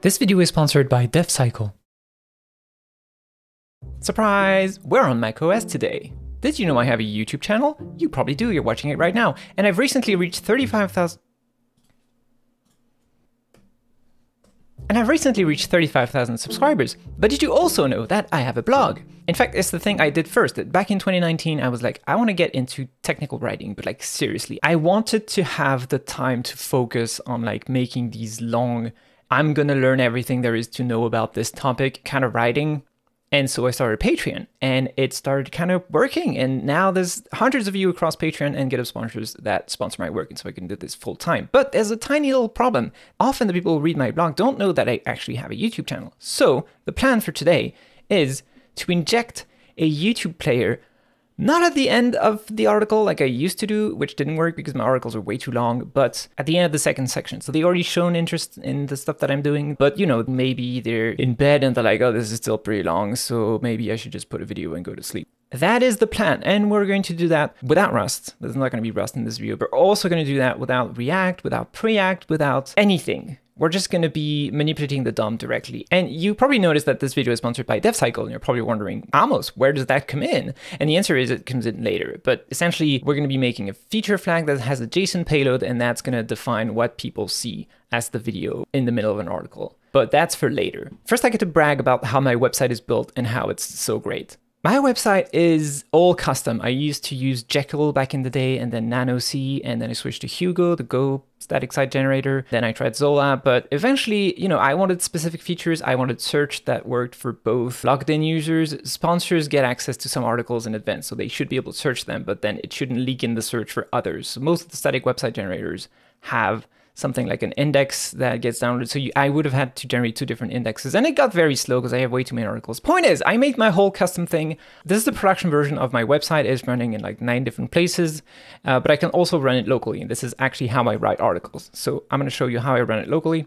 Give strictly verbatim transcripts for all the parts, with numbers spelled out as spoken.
This video is sponsored by DevCycle. Surprise! We're on macOS today. Did you know I have a YouTube channel? You probably do, you're watching it right now. And I've recently reached thirty-five thousand... And I've recently reached thirty-five thousand subscribers. But did you also know that I have a blog? In fact, it's the thing I did first. Back in twenty nineteen, I was like, I want to get into technical writing, but like seriously, I wanted to have the time to focus on like making these long, I'm gonna learn everything there is to know about this topic kind of writing. And so I started Patreon and it started kind of working. And now there's hundreds of you across Patreon and GitHub sponsors that sponsor my work. And so I can do this full time. But there's a tiny little problem. Often the people who read my blog don't know that I actually have a YouTube channel. So the plan for today is to inject a YouTube player, not at the end of the article like I used to do, which didn't work because my articles are way too long, but at the end of the second section. So they already shown interest in the stuff that I'm doing, but you know, maybe they're in bed and they're like, oh, this is still pretty long, so maybe I should just put a video and go to sleep. That is the plan, and we're going to do that without Rust. There's not going to be Rust in this video, but we're also going to do that without React, without Preact, without anything. We're just going to be manipulating the D O M directly. And you probably noticed that this video is sponsored by DevCycle, and you're probably wondering, Amos, where does that come in? And the answer is it comes in later. But essentially, we're going to be making a feature flag that has a JSON payload, and that's going to define what people see as the video in the middle of an article. But that's for later. First, I get to brag about how my website is built and how it's so great. My website is all custom. I used to use Jekyll back in the day, and then NanoC, and then I switched to Hugo, the Go static site generator. Then I tried Zola, but eventually, you know, I wanted specific features. I wanted search that worked for both logged in users. Sponsors get access to some articles in advance, so they should be able to search them, but then it shouldn't leak in the search for others. So most of the static website generators have something like an index that gets downloaded. So you, I would have had to generate two different indexes, and it got very slow because I have way too many articles. Point is, I made my whole custom thing. This is the production version of my website. It's running in like nine different places, uh, but I can also run it locally. And this is actually how I write articles. So I'm going to show you how I run it locally.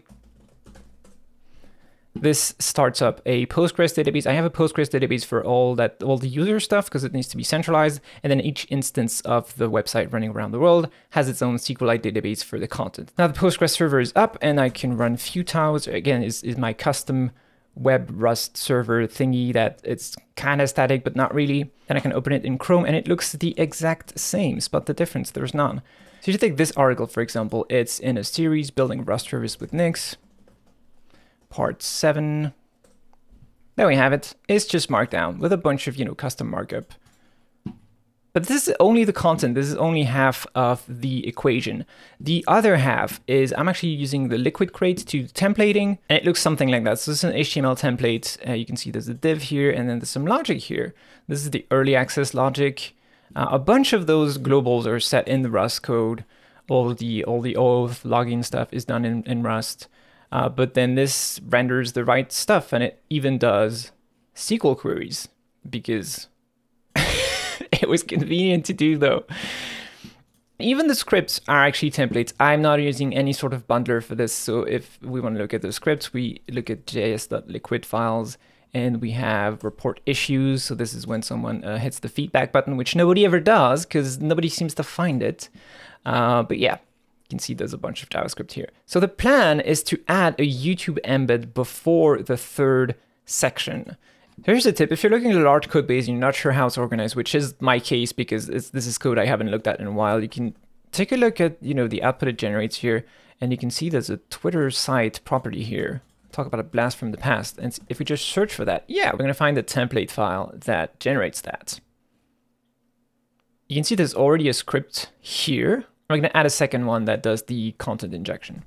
This starts up a Postgres database. I have a Postgres database for all that, all the user stuff because it needs to be centralized. And then each instance of the website running around the world has its own SQLite database for the content. Now the Postgres server is up and I can run Futile, which again is, is my custom web Rust server thingy that it's kind of static, but not really. Then I can open it in Chrome and it looks the exact same, spot the difference, there's none. So if you take this article, for example, it's in a series building Rust service with Nix. Part seven. There we have it. It's just markdown with a bunch of, you know, custom markup. But this is only the content. This is only half of the equation. The other half is I'm actually using the liquid crate to templating, and it looks something like that. So this is an H T M L template. Uh, you can see there's a div here, and then there's some logic here. This is the early access logic. Uh, a bunch of those globals are set in the Rust code. All the all the auth login stuff is done in, in Rust. Uh, but then this renders the right stuff, and it even does S Q L queries because it was convenient to do though. Even the scripts are actually templates. I'm not using any sort of bundler for this. So if we want to look at the scripts, we look at js.liquid files and we have report issues. So this is when someone uh, hits the feedback button, which nobody ever does because nobody seems to find it. Uh, but yeah. You can see there's a bunch of JavaScript here. So the plan is to add a YouTube embed before the third section. Here's a tip. If you're looking at a large code base and you're not sure how it's organized, which is my case because it's, this is code I haven't looked at in a while, you can take a look at, you know, the output it generates here, and you can see there's a Twitter site property here. Talk about a blast from the past. And if we just search for that, yeah, we're going to find the template file that generates that. You can see there's already a script here. I'm going to add a second one that does the content injection.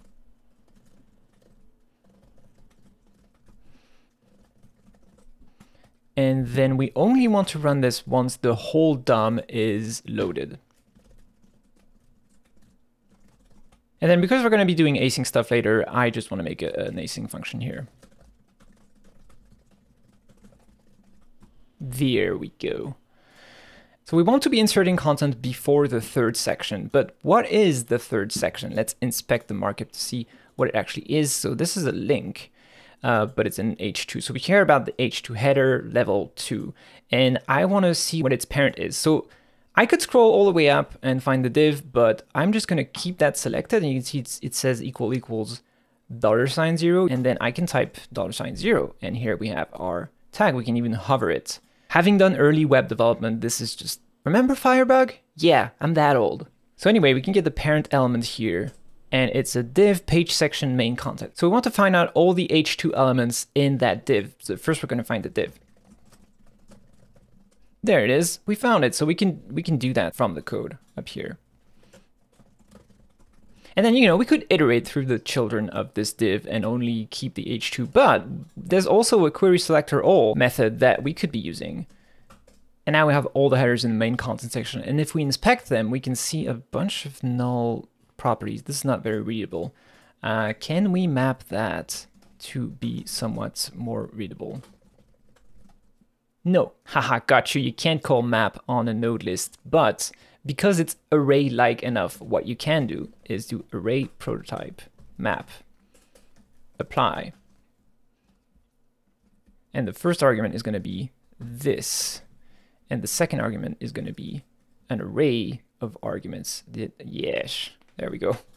And then we only want to run this once the whole D O M is loaded. And then because we're going to be doing async stuff later, I just want to make a, an async function here. There we go. So we want to be inserting content before the third section, but what is the third section? Let's inspect the markup to see what it actually is. So this is a link, uh, but it's in H two. So we care about the H two header level two, and I want to see what its parent is. So I could scroll all the way up and find the div, but I'm just going to keep that selected, and you can see it's, it says equal equals dollar sign zero, and then I can type dollar sign zero. And here we have our tag. We can even hover it. Having done early web development, this is just, remember Firebug? Yeah, I'm that old. So anyway, we can get the parent element here, and it's a div page section main content. So we want to find out all the H two elements in that div. So first we're going to find the div. There it is. We found it. So we can we can do that from the code up here. And then, you know, we could iterate through the children of this div and only keep the H two, but there's also a query selector all method that we could be using. And now we have all the headers in the main content section. And if we inspect them, we can see a bunch of null properties. This is not very readable. Uh, can we map that to be somewhat more readable? No, haha, got you. You can't call map on a node list, but because it's array-like enough, what you can do is do array prototype map apply. And the first argument is going to be this. And the second argument is going to be an array of arguments. Yes, there we go.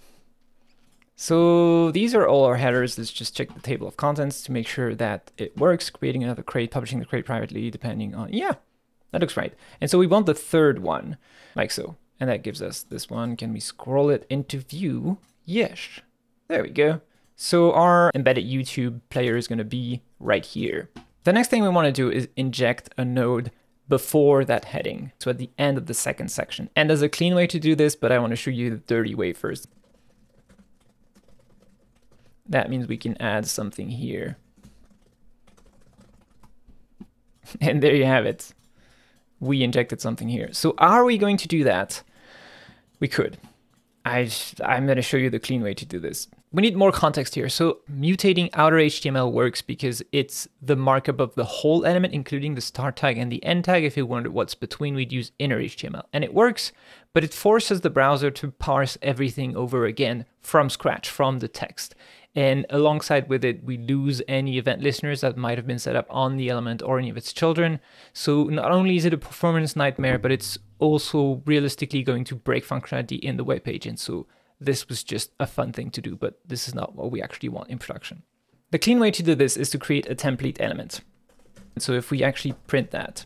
So these are all our headers. Let's just check the table of contents to make sure that it works. Creating another crate, publishing the crate privately, depending on, yeah, that looks right. And so we want the third one, like so. And that gives us this one. Can we scroll it into view? Yes, there we go. So our embedded YouTube player is going to be right here. The next thing we want to do is inject a node before that heading. So at the end of the second section. And there's a clean way to do this, but I want to show you the dirty way first. That means we can add something here. And there you have it. We injected something here. So are we going to do that? We could. I, I'm going to show you the clean way to do this. We need more context here. So mutating outer H T M L works because it's the markup of the whole element, including the start tag and the end tag. If you wondered what's between, we'd use inner H T M L. And it works, but it forces the browser to parse everything over again from scratch, from the text. And alongside with it, we lose any event listeners that might have been set up on the element or any of its children. So not only is it a performance nightmare, but it's also realistically going to break functionality in the web page. And so this was just a fun thing to do, but this is not what we actually want in production. The clean way to do this is to create a template element. And so if we actually print that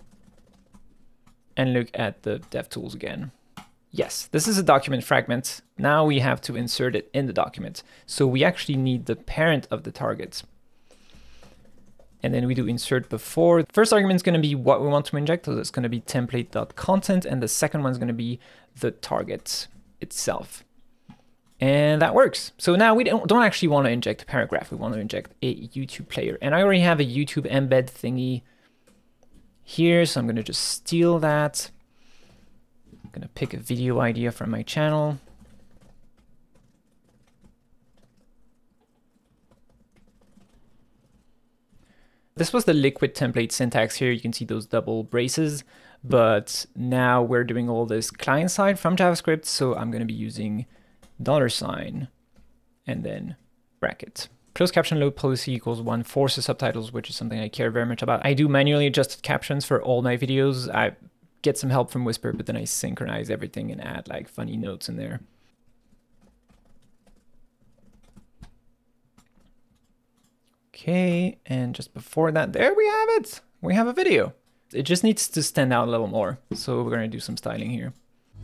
and look at the DevTools again, yes, this is a document fragment. Now we have to insert it in the document. So we actually need the parent of the target. And then we do insert before. The first argument is going to be what we want to inject. So it's going to be template.content. And the second one is going to be the target itself. And that works. So now we don't, don't actually want to inject a paragraph. We want to inject a YouTube player. And I already have a YouTube embed thingy here. So I'm going to just steal that. I'm going to pick a video idea from my channel. This was the liquid template syntax here. You can see those double braces, but now we're doing all this client side from JavaScript. So I'm going to be using dollar sign and then bracket. Closed caption load policy equals one, forces subtitles, which is something I care very much about. I do manually adjusted captions for all my videos. I get some help from Whisper, but then I synchronize everything and add like funny notes in there. Okay, and just before that, there we have it. We have a video. It just needs to stand out a little more. So we're gonna do some styling here.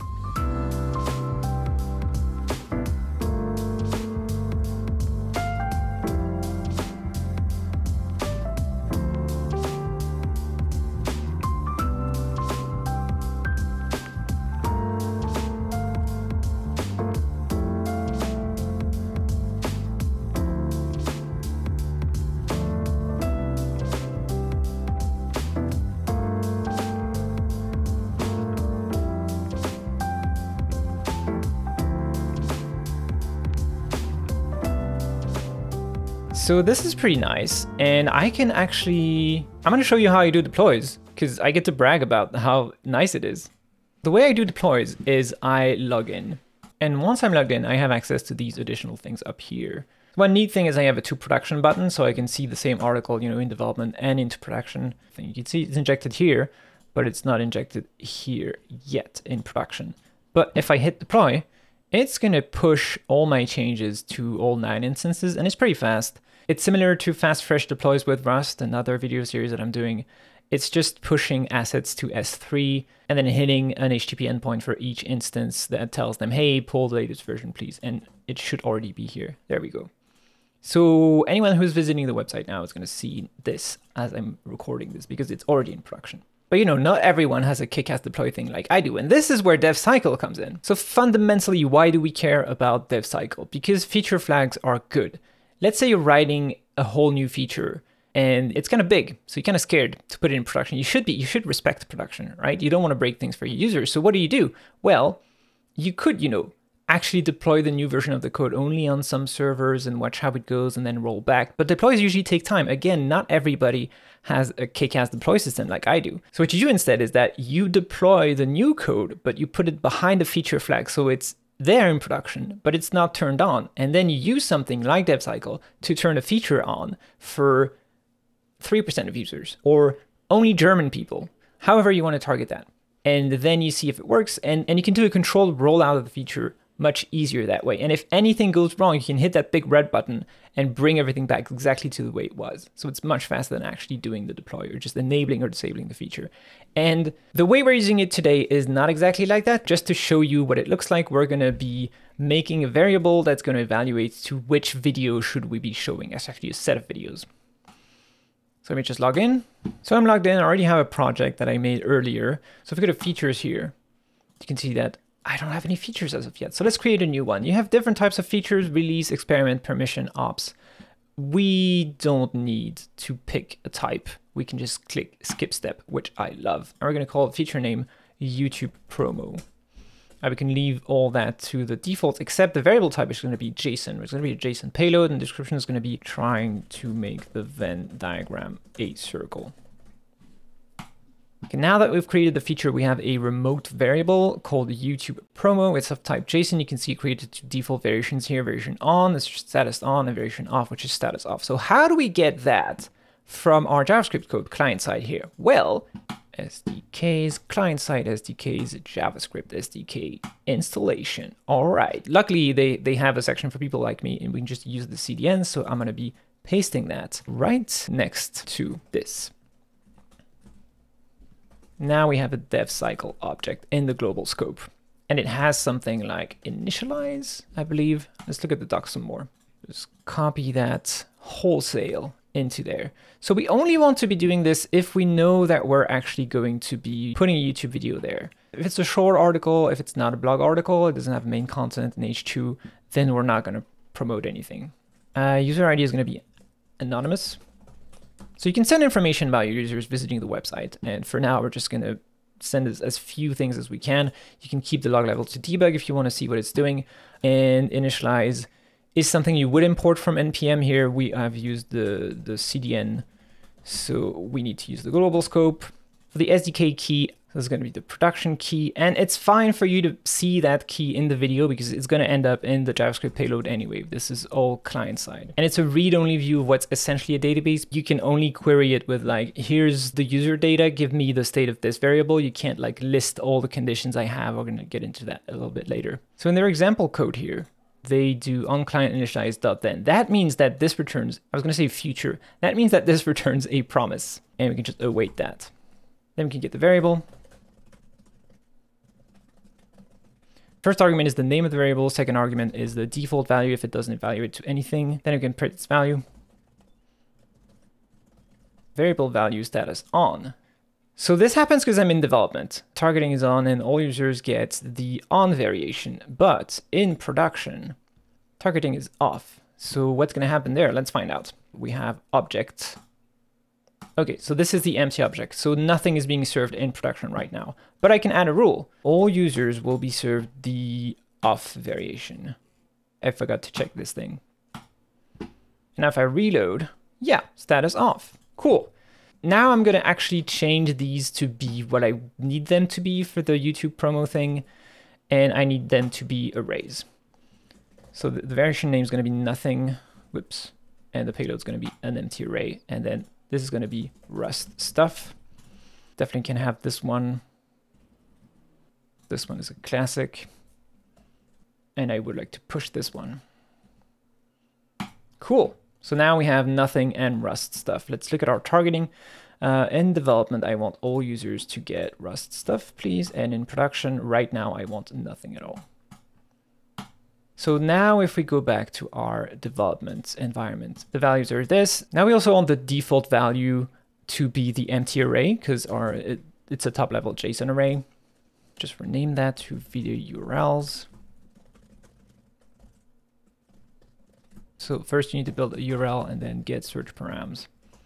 So this is pretty nice, and I can actually, I'm gonna show you how I do deploys, because I get to brag about how nice it is. The way I do deploys is I log in, and once I'm logged in, I have access to these additional things up here. One neat thing is I have a to production button, so I can see the same article, you know, in development and into production. You can see it's injected here, but it's not injected here yet in production. But if I hit deploy, it's going to push all my changes to all nine instances, and it's pretty fast. It's similar to fast fresh deploys with Rust, another video series that I'm doing. It's just pushing assets to S three and then hitting an H T T P endpoint for each instance that tells them, hey, pull the latest version, please. And it should already be here. There we go. So anyone who's visiting the website now is going to see this as I'm recording this because it's already in production. But you know, not everyone has a kick-ass deploy thing like I do. And this is where DevCycle comes in. So fundamentally, why do we care about DevCycle? Because feature flags are good. Let's say you're writing a whole new feature and it's kind of big, so you're kind of scared to put it in production. You should be, you should respect production, right? You don't want to break things for your users. So what do you do? Well, you could, you know, actually deploy the new version of the code only on some servers and watch how it goes and then roll back. But deploys usually take time. Again, not everybody has a kick-ass deploy system like I do. So what you do instead is that you deploy the new code, but you put it behind a feature flag. So it's there in production, but it's not turned on. And then you use something like DevCycle to turn a feature on for three percent of users or only German people, however you want to target that. And then you see if it works, and, and you can do a controlled rollout of the feature much easier that way. And if anything goes wrong, you can hit that big red button and bring everything back exactly to the way it was. So it's much faster than actually doing the deploy or just enabling or disabling the feature. And the way we're using it today is not exactly like that. Just to show you what it looks like, we're going to be making a variable that's going to evaluate to which video should we be showing. That's actually a set of videos. So let me just log in. So I'm logged in. I already have a project that I made earlier. So if we go to features here, you can see that I don't have any features as of yet. So let's create a new one. You have different types of features: release, experiment, permission, ops. We don't need to pick a type. We can just click skip step, which I love. And we're going to call it feature name YouTube promo. Uh, we can leave all that to the default, except the variable type is going to be JSON. It's going to be a JSON payload, and the description is going to be trying to make the Venn diagram a circle. Okay, now that we've created the feature, we have a remote variable called YouTube promo. It's of type JSON. You can see it created two default variations here: variation on, is status on, and variation off, which is status off. So how do we get that from our JavaScript code client side here? Well, S D Ks, client side S D Ks, JavaScript S D K installation. All right. Luckily, they, they have a section for people like me, and we can just use the C D N. So I'm going to be pasting that right next to this. Now we have a DevCycle object in the global scope, and it has something like initialize, I believe. Let's look at the doc some more. Just copy that wholesale into there. So we only want to be doing this if we know that we're actually going to be putting a YouTube video there. If it's a short article, if it's not a blog article, it doesn't have main content in H two, then we're not going to promote anything. Uh, user I D is going to be anonymous. So you can send information about your users visiting the website. And for now, we're just going to send as, as few things as we can. You can keep the log level to debug if you want to see what it's doing. And initialize is something you would import from N P M. Here we have used the, the C D N. So we need to use the global scope. For the S D K key, this is going to be the production key. And it's fine for you to see that key in the video because it's going to end up in the JavaScript payload anyway. This is all client side. And it's a read-only view of what's essentially a database. You can only query it with like, here's the user data, give me the state of this variable. You can't like list all the conditions I have. We're going to get into that a little bit later. So in their example code here, they do onClient initialize.then. That means that this returns, I was going to say future. That means that this returns a promise, and we can just await that. Then we can get the variable. First argument is the name of the variable. Second argument is the default value if it doesn't evaluate to anything. Then we can print its value. Variable value status on. So this happens because I'm in development. Targeting is on and all users get the on variation, but in production, targeting is off. So what's going to happen there? Let's find out. We have object. Okay, so this is the empty object. So nothing is being served in production right now, but I can add a rule. All users will be served the off variation. I forgot to check this thing. Now if I reload, yeah, status off. Cool. Now I'm going to actually change these to be what I need them to be for the YouTube promo thing. And I need them to be arrays. So the, the variation name is going to be nothing. Whoops. And the payload is going to be an empty array. And then this is going to be Rust stuff. Definitely can have this one. This one is a classic. and I would like to push this one. Cool. So now we have nothing and Rust stuff. Let's look at our targeting. Uh, in development, I want all users to get Rust stuff, please. And in production, right now, I want nothing at all. So now if we go back to our development environment, the values are this. Now we also want the default value to be the empty array, because our it, it's a top level JSON array. Just rename that to video U R Ls. So first you need to build a U R L and then get search params.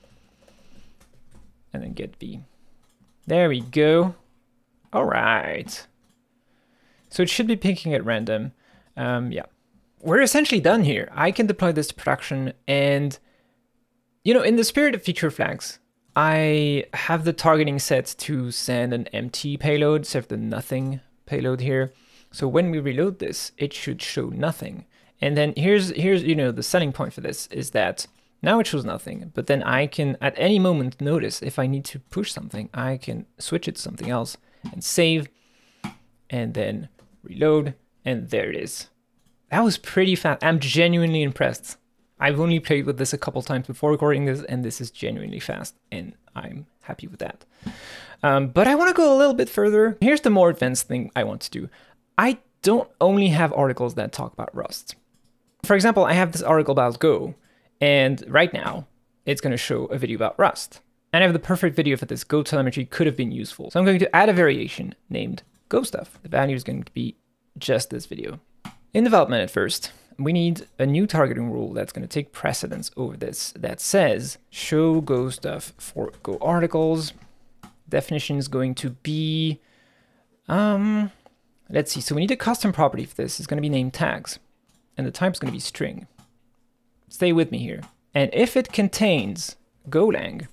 And then get v. There we go. All right. So it should be picking at random. Um, yeah, we're essentially done here. I can deploy this to production, and you know, in the spirit of feature flags, I have the targeting set to send an empty payload instead of the nothing payload here. So when we reload this, it should show nothing. And then here's here's you know the selling point for this is that now it shows nothing, but then I can at any moment notice if I need to push something, I can switch it to something else and save, and then reload. And there it is. That was pretty fast. I'm genuinely impressed. I've only played with this a couple times before recording this, and this is genuinely fast, and I'm happy with that. Um, but I want to go a little bit further. Here's the more advanced thing I want to do. I don't only have articles that talk about Rust. For example, I have this article about Go, and right now it's going to show a video about Rust. And I have the perfect video for this. Go telemetry could have been useful. So I'm going to add a variation named Go stuff. The value is going to be just this video. In development at first, we need a new targeting rule that's going to take precedence over this that says show Go stuff for Go articles. Definition is going to be, um, let's see. So we need a custom property for this. It's going to be named tags, and the type is going to be string. Stay with me here. And if it contains Golang,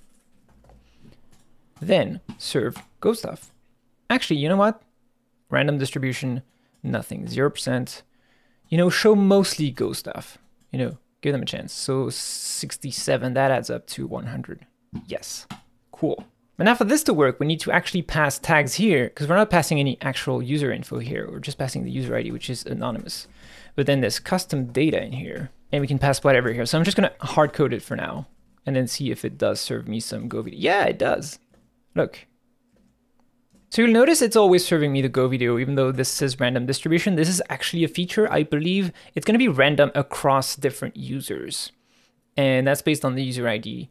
then serve Go stuff. Actually, you know what? Random distribution. Nothing, zero percent. You know, show mostly Go stuff. You know, give them a chance. So sixty-seven, that adds up to one hundred. Yes, cool. But now for this to work, we need to actually pass tags here, because we're not passing any actual user info here. We're just passing the user I D, which is anonymous. But then there's custom data in here, and we can pass whatever here. So I'm just gonna hard code it for now, and then see if it does serve me some Go video. Yeah, it does. Look. So you'll notice it's always serving me the Go video, even though this says random distribution. This is actually a feature. I believe it's going to be random across different users. And that's based on the user I D.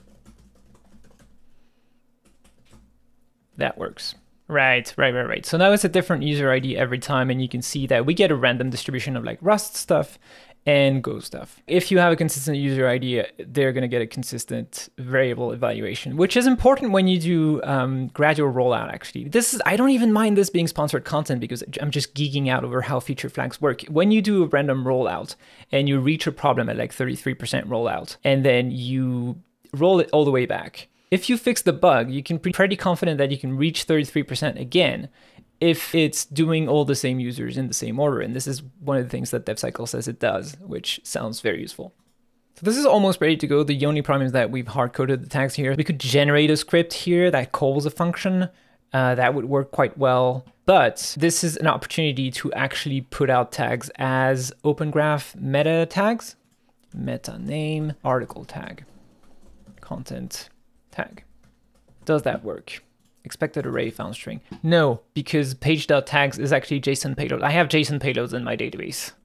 That works. Right, right, right, right. So now it's a different user I D every time, and you can see that we get a random distribution of like Rust stuff and Go stuff. If you have a consistent user I D, they're going to get a consistent variable evaluation, which is important when you do um, gradual rollout, actually. This is, I don't even mind this being sponsored content because I'm just geeking out over how feature flags work. When you do a random rollout and you reach a problem at like thirty-three percent rollout, and then you roll it all the way back, if you fix the bug, you can be pretty confident that you can reach thirty-three percent again if it's doing all the same users in the same order. And this is one of the things that DevCycle says it does, which sounds very useful. So this is almost ready to go. The only problem is that we've hard-coded the tags here. We could generate a script here that calls a function. Uh, that would work quite well. But this is an opportunity to actually put out tags as Open Graph meta tags. Meta name, article tag, content tag. Does that work? Expected array found string. No, because page.tags is actually JSON payload. I have JSON payloads in my database.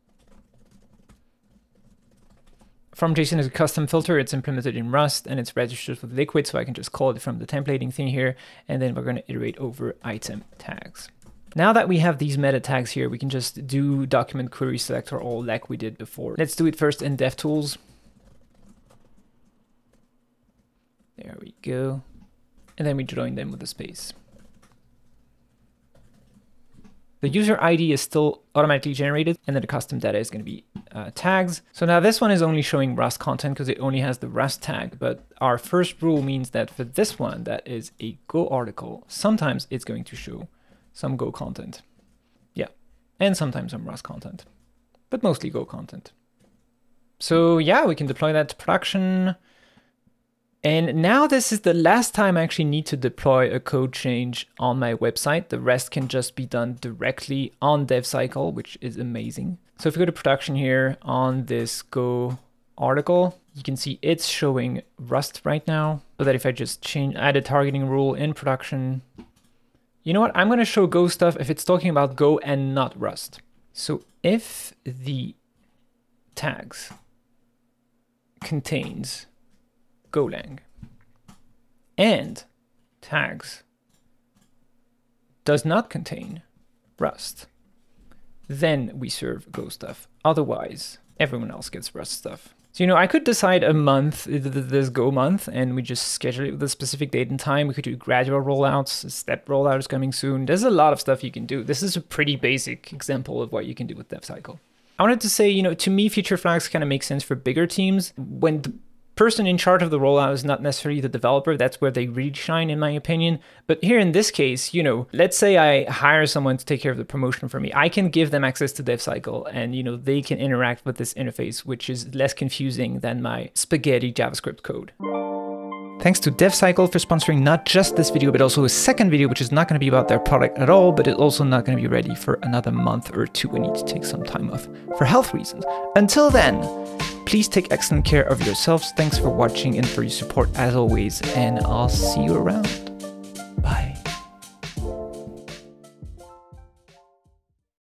From JSON is a custom filter. It's implemented in Rust, and it's registered with Liquid, so I can just call it from the templating thing here, and then we're going to iterate over item tags. Now that we have these meta tags here, we can just do document query selector all like we did before. Let's do it first in DevTools. There we go. And then we join them with a space. The user I D is still automatically generated, and then the custom data is going to be uh, tags. So now this one is only showing Rust content because it only has the Rust tag, but our first rule means that for this one, that is a Go article, sometimes it's going to show some Go content. Yeah, and sometimes some Rust content, but mostly Go content. So yeah, we can deploy that to production. And now this is the last time I actually need to deploy a code change on my website. The rest can just be done directly on DevCycle, which is amazing. So if we go to production here on this Go article, you can see it's showing Rust right now. So that if I just change, add a targeting rule in production, you know what? I'm going to show Go stuff if it's talking about Go and not Rust. So if the tags contains Golang and tags does not contain Rust, then we serve Go stuff. Otherwise, everyone else gets Rust stuff. So, you know, I could decide a month, this Go month, and we just schedule it with a specific date and time. We could do gradual rollouts, step rollout is coming soon. There's a lot of stuff you can do. This is a pretty basic example of what you can do with DevCycle. I wanted to say, you know, to me, feature flags kind of make sense for bigger teams. When the person in charge of the rollout is not necessarily the developer, that's where they really shine, in my opinion. But here in this case, you know, let's say I hire someone to take care of the promotion for me. I can give them access to DevCycle and, you know, they can interact with this interface, which is less confusing than my spaghetti JavaScript code. Thanks to DevCycle for sponsoring not just this video, but also a second video, which is not going to be about their product at all, but it's also not going to be ready for another month or two. I need to take some time off for health reasons. Until then, please take excellent care of yourselves. Thanks for watching and for your support as always, and I'll see you around.